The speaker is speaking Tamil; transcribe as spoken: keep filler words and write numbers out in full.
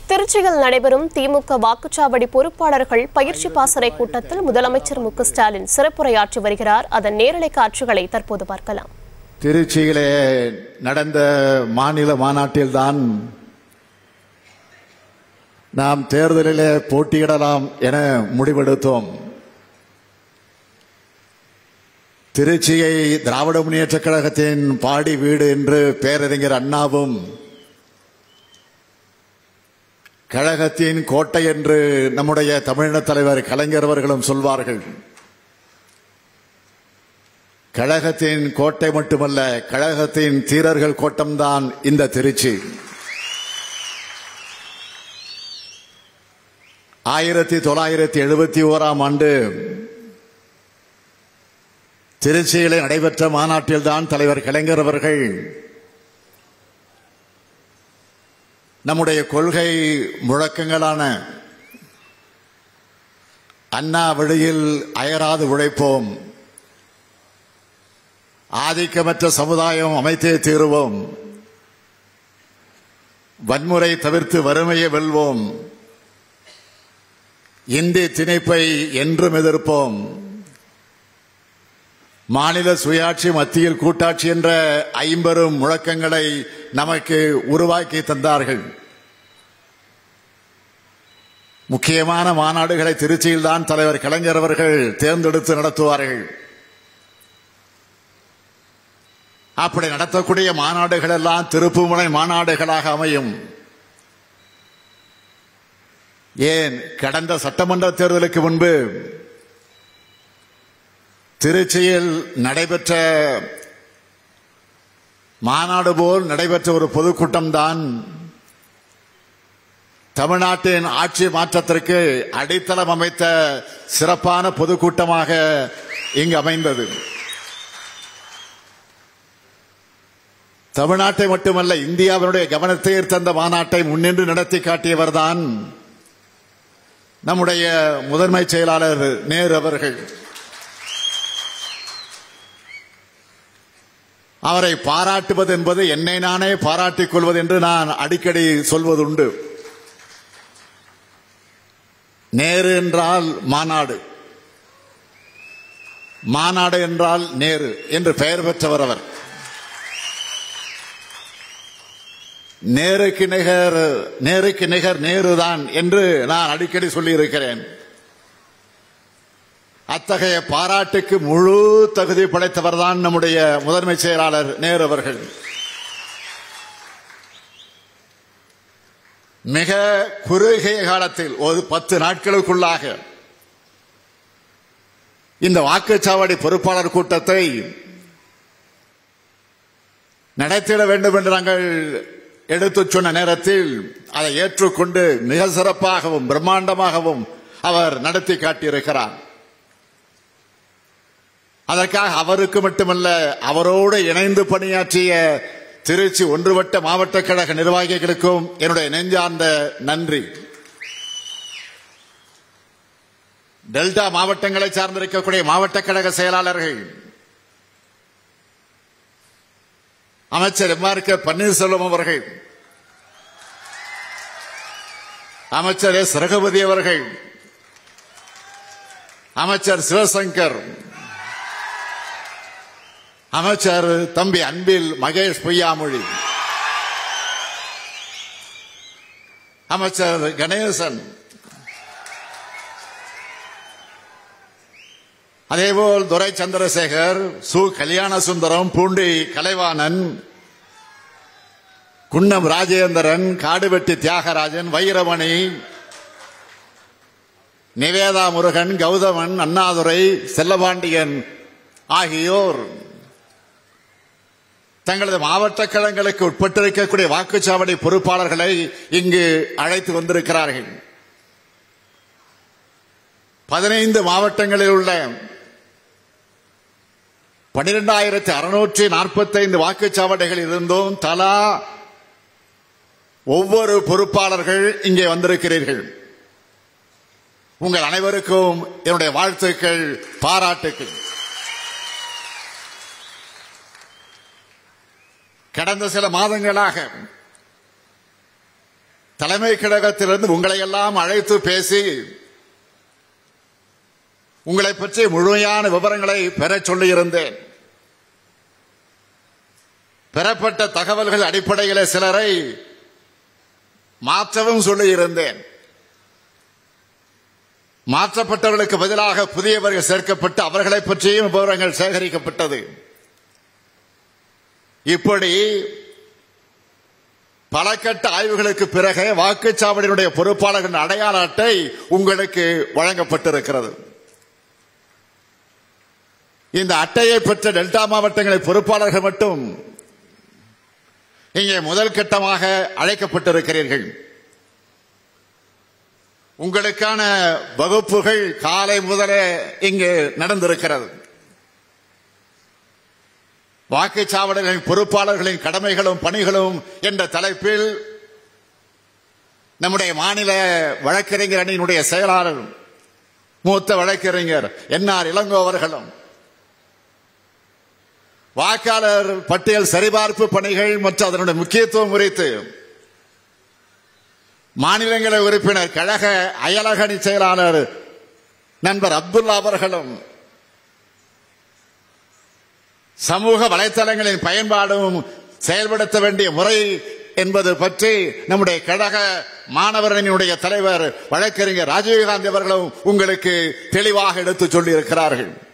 திருச்சியில் நடைபெறும் திமுக வாக்குச்சாவடி பொறுப்பாளர்கள் பயிற்சி பாசறை கூட்டத்தில் முதலமைச்சர் மு க ஸ்டாலின் சிறப்புரையாற்றி வருகிறார். அதன் நேரலை காட்சிகளை தற்போது பார்க்கலாம். திருச்சியிலே நடந்த மாநில மாநாட்டில்தான் நாம் தேர்தலிலே போட்டியிடலாம் என முடிவெடுத்தோம். திருச்சியை திராவிட முன்னேற்றக் கழகத்தின் பாடி வீடு என்று பேரறிஞர் அண்ணாவும் கழகத்தின் கோட்டை என்று நம்முடைய தமிழின தலைவர் கலைஞர் அவர்களும் சொல்வார்கள். கழகத்தின் கோட்டை மட்டுமல்ல, கழகத்தின் தீரர்கள் கோட்டம்தான் இந்த திருச்சி. ஆயிரத்தி தொள்ளாயிரத்தி எழுபத்தி ஓராம் ஆண்டு திருச்சியிலே நடைபெற்ற மாநாட்டில்தான் தலைவர் கலைஞர் அவர்கள் நம்முடைய கொள்கை முழக்கங்களான அண்ணா வழியில் அயராது உழைப்போம், ஆதிக்கமற்ற சமுதாயம் அமைத்தே தீருவோம், வன்முறை தவிர்த்து வறுமையை வெல்வோம், இந்தி திணிப்பை என்றும் எதிர்ப்போம், மாநில சுயாட்சி மத்தியில் கூட்டாட்சி என்ற ஐம்பெரும் முழக்கங்களை நமக்கு உருவாக்கி தந்தார்கள். முக்கியமான மாநாடுகளை திருச்சியில் தான் தலைவர் கலைஞர் அவர்கள் தேர்ந்தெடுத்து நடத்துவார்கள். அப்படி நடத்தக்கூடிய மாநாடுகள் எல்லாம் திருப்புமுனை மாநாடுகளாக அமையும். ஏன், கடந்த சட்டமன்ற தேர்தலுக்கு முன்பு திருச்சியில் நடைபெற்ற மாநாடு போல் நடைபெற்ற ஒரு பொதுக்கூட்டம் தான் தமிழ்நாட்டின் ஆட்சி மாற்றத்திற்கு அடித்தளம் அமைத்த சிறப்பான பொதுக்கூட்டமாக இங்கு அமைந்தது. தமிழ்நாட்டை மட்டுமல்ல, இந்தியாவினுடைய கவனத்தை ஈர்த்த அந்த மாநாட்டை முன்னின்று நடத்தி காட்டியவர்தான் நம்முடைய முதன்மை செயலாளர் நேரு அவர்கள். அவரை பாராட்டுவது என்பது என்னை நானே பாராட்டிக் கொள்வது என்று நான் அடிக்கடி சொல்வதுண்டு. நேரு என்றால் மாநாடு, மாநாடு என்றால் நேரு என்று பெயர் பெற்றவர் அவர். நேருக்கு நிகர் நேருக்கு நிகர் நேருதான் என்று நான் அடிக்கடி சொல்லியிருக்கிறேன். அத்தகைய பாராட்டுக்கு முழு தகுதி படைத்தவர் தான் நம்முடைய முதன்மை செயலாளர் நேரு அவர்கள். மிக குறுகிய காலத்தில் ஒரு பத்து நாட்களுக்குள்ளாக இந்த வாக்குச்சாவடி பொறுப்பாளர் கூட்டத்தை நடத்திட வேண்டும் என்று நாங்கள் எடுத்துச் சொன்ன நேரத்தில் அதை ஏற்றுக்கொண்டு மிக சிறப்பாகவும் பிரம்மாண்டமாகவும் அவர் நடத்தி காட்டியிருக்கிறார். அதற்காக அவருக்கு மட்டுமல்ல, அவரோடு இணைந்து பணியாற்றிய திருச்சி ஒன்றுபட்ட மாவட்ட கழக நிர்வாகிகளுக்கும் என்னுடைய நெஞ்சார்ந்த நன்றி. டெல்டா மாவட்டங்களை சார்ந்திருக்கக்கூடிய மாவட்ட கழக செயலாளர்கள், அமைச்சர் எம் ஆர் கே பன்னீர்செல்வம் அவர்கள், அமைச்சர் எஸ் ரகுபதி அவர்கள், அமைச்சர் சிவசங்கர், அமைச்சர் தம்பி அன்பில் மகேஷ் பொய்யாமொழி, அமைச்சர் கணேசன், அதேபோல் துரை சந்திரசேகர், சு கல்யாண சுந்தரம், பூண்டி கலைவாணன், குன்னம் ராஜேந்திரன், காடுவெட்டி தியாகராஜன், வைரமணி, நிவேதா முருகன், கௌதமன், அண்ணாதுரை, செல்லபாண்டியன் ஆகியோர் தங்களது மாவட்ட கழகங்களுக்கு உட்பட்டிருக்கக்கூடிய வாக்குச்சாவடி பொறுப்பாளர்களை இங்கு அழைத்து வந்திருக்கிறார்கள். பதினைந்து மாவட்டங்களில் உள்ள பனிரெண்டாயிரத்தி அறுநூற்றி நாற்பத்தி ஐந்து வாக்குச்சாவடிகள் இருந்தும் தலா ஒவ்வொரு பொறுப்பாளர்கள் இங்கே வந்திருக்கிறீர்கள். உங்கள் அனைவருக்கும் என்னுடைய வாழ்த்துக்கள், பாராட்டுக்கள். கடந்த சில மாதங்களாக தலைமை கழகத்திலிருந்து உங்களை எல்லாம் அழைத்து பேசி உங்களை பற்றி முழுமையான விவரங்களை பெற சொல்லியிருந்தேன். பெறப்பட்ட தகவல்கள் அடிப்படையில் சிலரை மாற்றவும் சொல்லியிருந்தேன். மாற்றப்பட்டவர்களுக்கு பதிலாக புதியவர்கள் சேர்க்கப்பட்டு அவர்களை பற்றியும் விவரங்கள் சேகரிக்கப்பட்டது. இப்படி பல கட்ட ஆய்வுகளுக்கு பிறகு வாக்குச்சாவடியினுடைய பொறுப்பாளர்களின் அடையாள அட்டை உங்களுக்கு வழங்கப்பட்டிருக்கிறது. இந்த அட்டையை பெற்ற டெல்டா மாவட்டங்களின் பொறுப்பாளர்கள் மட்டும் இங்கே முதல் கட்டமாக அழைக்கப்பட்டிருக்கிறீர்கள். உங்களுக்கான வகுப்புகள் காலை முதலே இங்கு நடந்திருக்கிறது. வாக்குச்சாவடிகளின் பொறுப்பாளர்களின் கடமைகளும் பணிகளும் என்ற தலைப்பில் நம்முடைய மாநில வழக்கறிஞர் அணியினுடைய செயலாளர் மூத்த வழக்கறிஞர் என் ஆர் இளங்கோ அவர்களும் வாக்காளர் பட்டியல் சரிபார்ப்பு பணிகள் மற்றும் அதனுடைய முக்கியத்துவம் குறித்து மாநிலங்களவை உறுப்பினர் கழக அயலக அணி செயலாளர் நண்பர் அப்துல்லா அவர்களும் சமூக வலைத்தளங்களின் பயன்பாடும் செயல்படுத்த வேண்டிய முறை என்பது பற்றி நம்முடைய கழக மாணவரணியினுடைய தலைவர் வழக்கறிஞர் ராஜீவ்காந்தி அவர்களும் உங்களுக்கு தெளிவாக எடுத்துச் சொல்லியிருக்கிறார்கள்.